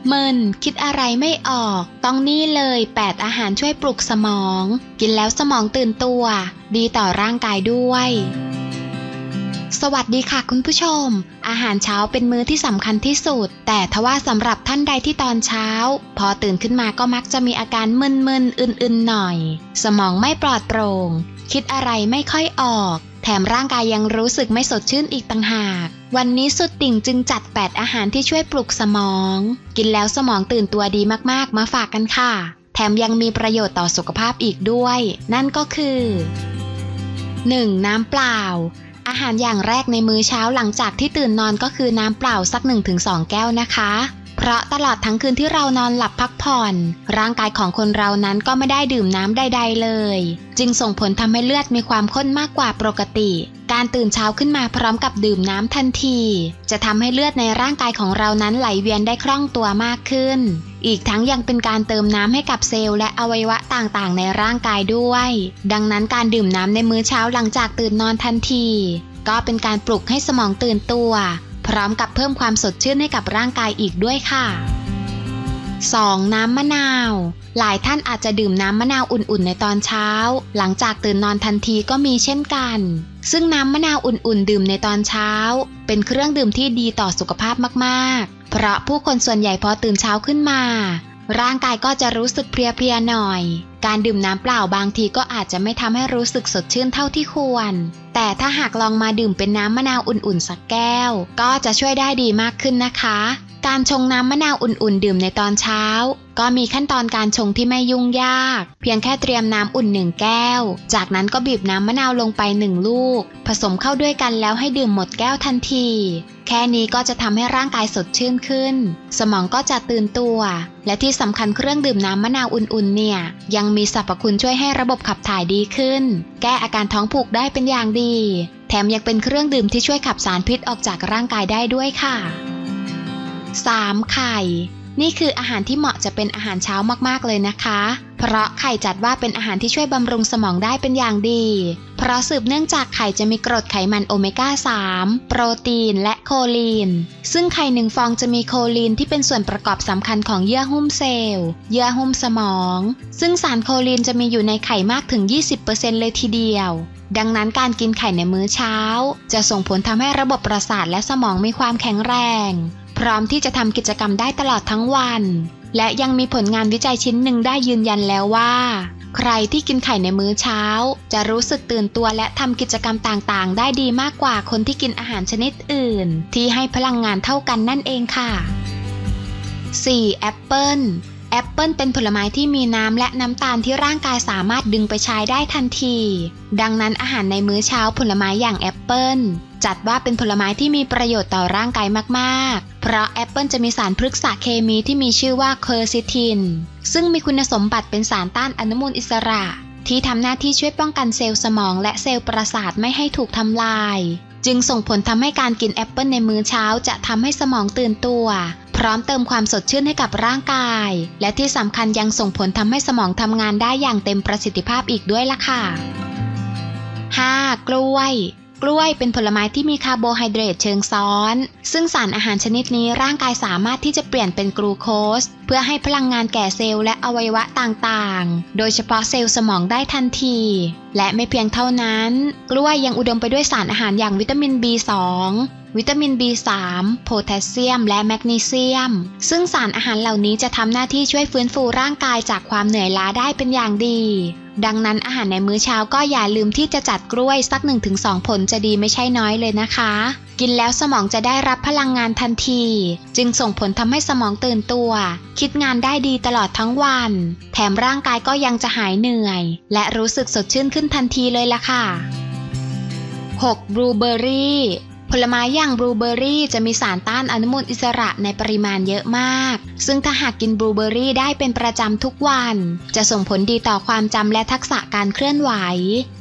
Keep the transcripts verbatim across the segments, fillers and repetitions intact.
มึนคิดอะไรไม่ออกต้องนี่เลยแปดอาหารช่วยปลุกสมองกินแล้วสมองตื่นตัวดีต่อร่างกายด้วยสวัสดีค่ะคุณผู้ชมอาหารเช้าเป็นมื้อที่สำคัญที่สุดแต่ทว่าสำหรับท่านใดที่ตอนเช้าพอตื่นขึ้นมาก็มักจะมีอาการมึนๆอื่นๆหน่อยสมองไม่ปลอดโปร่งคิดอะไรไม่ค่อยออกแถมร่างกายยังรู้สึกไม่สดชื่นอีกต่างหากวันนี้สุดติ่งจึงจัดแปดอาหารที่ช่วยปลุกสมองกินแล้วสมองตื่นตัวดีมากๆมาฝากกันค่ะแถมยังมีประโยชน์ต่อสุขภาพอีกด้วยนั่นก็คือ หนึ่ง. น้ำเปล่าอาหารอย่างแรกในมื้อเช้าหลังจากที่ตื่นนอนก็คือน้ำเปล่าสัก หนึ่งถึงสอง แก้วนะคะเพราะตลอดทั้งคืนที่เรานอนหลับพักผ่อนร่างกายของคนเรานั้นก็ไม่ได้ดื่มน้ำใดๆเลยจึงส่งผลทำให้เลือดมีความข้นมากกว่าปกติการตื่นเช้าขึ้นมาพร้อมกับดื่มน้ำทันทีจะทำให้เลือดในร่างกายของเรานั้นไหลเวียนได้คล่องตัวมากขึ้นอีกทั้งยังเป็นการเติมน้ำให้กับเซลล์และอวัยวะต่างๆในร่างกายด้วยดังนั้นการดื่มน้ำในมื้อเช้าหลังจากตื่นนอนทันทีก็เป็นการปลุกให้สมองตื่นตัวพร้อมกับเพิ่มความสดชื่นให้กับร่างกายอีกด้วยค่ะ สอง. น้ำมะนาวหลายท่านอาจจะดื่มน้ำมะนาวอุ่นๆในตอนเช้าหลังจากตื่นนอนทันทีก็มีเช่นกันซึ่งน้ำมะนาวอุ่นๆดื่มในตอนเช้าเป็นเครื่องดื่มที่ดีต่อสุขภาพมากๆเพราะผู้คนส่วนใหญ่พอตื่นเช้าขึ้นมาร่างกายก็จะรู้สึกเพลียๆหน่อยการดื่มน้ำเปล่าบางทีก็อาจจะไม่ทำให้รู้สึกสดชื่นเท่าที่ควรแต่ถ้าหากลองมาดื่มเป็นน้ำมะนาวอุ่นๆสักแก้วก็จะช่วยได้ดีมากขึ้นนะคะการชงน้ำมะนาวอุ่นๆดื่มในตอนเช้าก็มีขั้นตอนการชงที่ไม่ยุ่งยากเพียงแค่เตรียมน้ำอุ่นหนึ่งแก้วจากนั้นก็บีบน้ำมะนาวลงไปหนึ่งลูกผสมเข้าด้วยกันแล้วให้ดื่มหมดแก้วทันทีแค่นี้ก็จะทำให้ร่างกายสดชื่นขึ้นสมองก็จะตื่นตัวและที่สำคัญเครื่องดื่มน้ำมะนาวอุ่นๆเนี่ยยังมีสรรพคุณช่วยให้ระบบขับถ่ายดีขึ้นแก้อาการท้องผูกได้เป็นอย่างดีแถมยังเป็นเครื่องดื่มที่ช่วยขับสารพิษออกจากร่างกายได้ด้วยค่ะ สาม. ไข่นี่คืออาหารที่เหมาะจะเป็นอาหารเช้ามากๆเลยนะคะเพราะไข่จัดว่าเป็นอาหารที่ช่วยบำรุงสมองได้เป็นอย่างดีเพราะสืบเนื่องจากไข่จะมีกรดไขมันโอเมก้า สาม โปรตีนและโคลีนซึ่งไข่หนึ่งฟองจะมีโคลีนที่เป็นส่วนประกอบสำคัญของเยื่อหุ้มเซลล์เยื่อหุ้มสมองซึ่งสารโคลีนจะมีอยู่ในไข่มากถึง ยี่สิบเปอร์เซ็นต์ เลยทีเดียวดังนั้นการกินไข่ในมื้อเช้าจะส่งผลทำให้ระบบประสาทและสมองมีความแข็งแรงพร้อมที่จะทำกิจกรรมได้ตลอดทั้งวันและยังมีผลงานวิจัยชิ้นหนึ่งได้ยืนยันแล้วว่าใครที่กินไข่ในมื้อเช้าจะรู้สึกตื่นตัวและทำกิจกรรมต่างๆได้ดีมากกว่าคนที่กินอาหารชนิดอื่นที่ให้พลังงานเท่ากันนั่นเองค่ะ สี่. แอปเปิ้ลแอปเปิ้ลเป็นผลไม้ที่มีน้ำและน้ำตาลที่ร่างกายสามารถดึงไปใช้ได้ทันทีดังนั้นอาหารในมื้อเช้าผลไม้อย่างแอปเปิ้ลจัดว่าเป็นผลไม้ที่มีประโยชน์ต่อร่างกายมากๆเพราะแอปเปิ้ลจะมีสารพฤกษเคมีที่มีชื่อว่าเคอร์ซิทินซึ่งมีคุณสมบัติเป็นสารต้านอนุมูลอิสระที่ทำหน้าที่ช่วยป้องกันเซลล์สมองและเซลล์ประสาทไม่ให้ถูกทำลายจึงส่งผลทำให้การกินแอปเปิ้ลในมื้อเช้าจะทำให้สมองตื่นตัวพร้อมเติมความสดชื่นให้กับร่างกายและที่สำคัญยังส่งผลทำให้สมองทำงานได้อย่างเต็มประสิทธิภาพอีกด้วยล่ะค่ะ ห้า. กล้วยกล้วยเป็นผลไม้ที่มีคาร์โบไฮเดรตเชิงซ้อนซึ่งสารอาหารชนิดนี้ร่างกายสามารถที่จะเปลี่ยนเป็นกลูโคสเพื่อให้พลังงานแก่เซลล์และอวัยวะต่างๆโดยเฉพาะเซลล์สมองได้ทันทีและไม่เพียงเท่านั้นกล้วยยังอุดมไปด้วยสารอาหารอย่างวิตามิน บี สอง วิตามิน บี สาม โพแทสเซียมและแมกนีเซียมซึ่งสารอาหารเหล่านี้จะทำหน้าที่ช่วยฟื้นฟูร่างกายจากความเหนื่อยล้าได้เป็นอย่างดีดังนั้นอาหารในมื้อเช้าก็อย่าลืมที่จะจัดกล้วยสัก หนึ่งถึงสอง ผลจะดีไม่ใช่น้อยเลยนะคะกินแล้วสมองจะได้รับพลังงานทันทีจึงส่งผลทำให้สมองตื่นตัวคิดงานได้ดีตลอดทั้งวันแถมร่างกายก็ยังจะหายเหนื่อยและรู้สึกสดชื่นขึ้นทันทีเลยล่ะค่ะ หก. บลูเบอร์รี่ผลไม้อย่างบลูเบอร์รี่จะมีสารต้านอนุมูลอิสระในปริมาณเยอะมากซึ่งถ้าหากกินบลูเบอร์รี่ได้เป็นประจำทุกวันจะส่งผลดีต่อความจำและทักษะการเคลื่อนไหว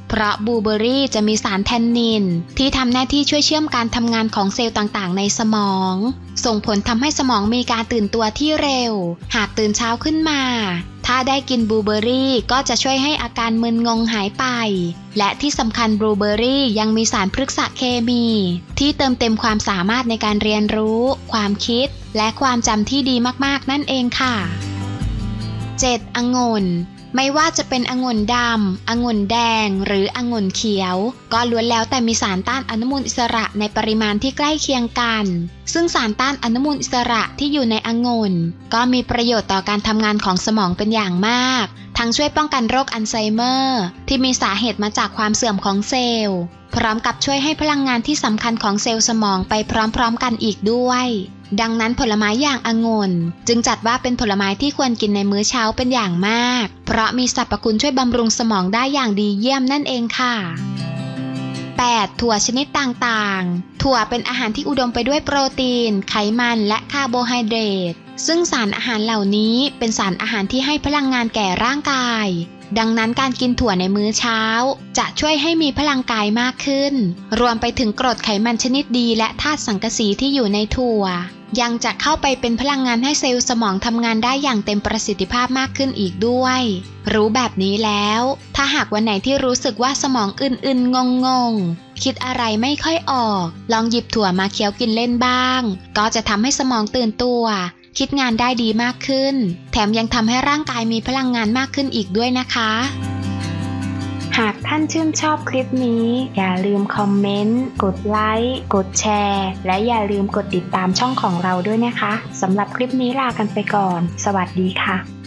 เพราะบลูเบอร์รี่จะมีสารแทนนินที่ทำหน้าที่ช่วยเชื่อมการทำงานของเซลล์ต่างๆในสมองส่งผลทำให้สมองมีการตื่นตัวที่เร็วหากตื่นเช้าขึ้นมาถ้าได้กินบลูเบอร์รี่ก็จะช่วยให้อาการมึนงงหายไปและที่สำคัญบลูเบอร์รี่ยังมีสารพฤกษเคมีที่เติมเต็มความสามารถในการเรียนรู้ความคิดและความจำที่ดีมากๆนั่นเองค่ะ เจ็ด. องุ่นไม่ว่าจะเป็นองุ่นดำองุ่นแดงหรือองุ่นเขียวก็ล้วนแล้วแต่มีสารต้านอนุมูลอิสระในปริมาณที่ใกล้เคียงกันซึ่งสารต้านอนุมูลอิสระที่อยู่ในองุ่นก็มีประโยชน์ต่อการทำงานของสมองเป็นอย่างมากทั้งช่วยป้องกันโรคอัลไซเมอร์ที่มีสาเหตุมาจากความเสื่อมของเซลล์พร้อมกับช่วยให้พลังงานที่สำคัญของเซลล์สมองไปพร้อมๆกันอีกด้วยดังนั้นผลไม้อย่างองุ่นจึงจัดว่าเป็นผลไม้ที่ควรกินในมื้อเช้าเป็นอย่างมากเพราะมีสรรพคุณช่วยบำรุงสมองได้อย่างดีเยี่ยมนั่นเองค่ะ แปด. ถั่วชนิดต่างๆถั่วเป็นอาหารที่อุดมไปด้วยโปรตีนไขมันและคาร์โบไฮเดรตซึ่งสารอาหารเหล่านี้เป็นสารอาหารที่ให้พลังงานแก่ร่างกายดังนั้นการกินถั่วในมื้อเช้าจะช่วยให้มีพลังกายมากขึ้นรวมไปถึงกรดไขมันชนิดดีและธาตุสังกะสีที่อยู่ในถั่วยังจะเข้าไปเป็นพลังงานให้เซลล์สมองทำงานได้อย่างเต็มประสิทธิภาพมากขึ้นอีกด้วยรู้แบบนี้แล้วถ้าหากวันไหนที่รู้สึกว่าสมองอื่นๆงงๆคิดอะไรไม่ค่อยออกลองหยิบถั่วมาเคี้ยวกินเล่นบ้างก็จะทำให้สมองตื่นตัวคิดงานได้ดีมากขึ้นแถมยังทำให้ร่างกายมีพลังงานมากขึ้นอีกด้วยนะคะหากท่านชื่นชอบคลิปนี้อย่าลืมคอมเมนต์กดไลค์กดแชร์และอย่าลืมกดติดตามช่องของเราด้วยนะคะสำหรับคลิปนี้ลากันไปก่อนสวัสดีค่ะ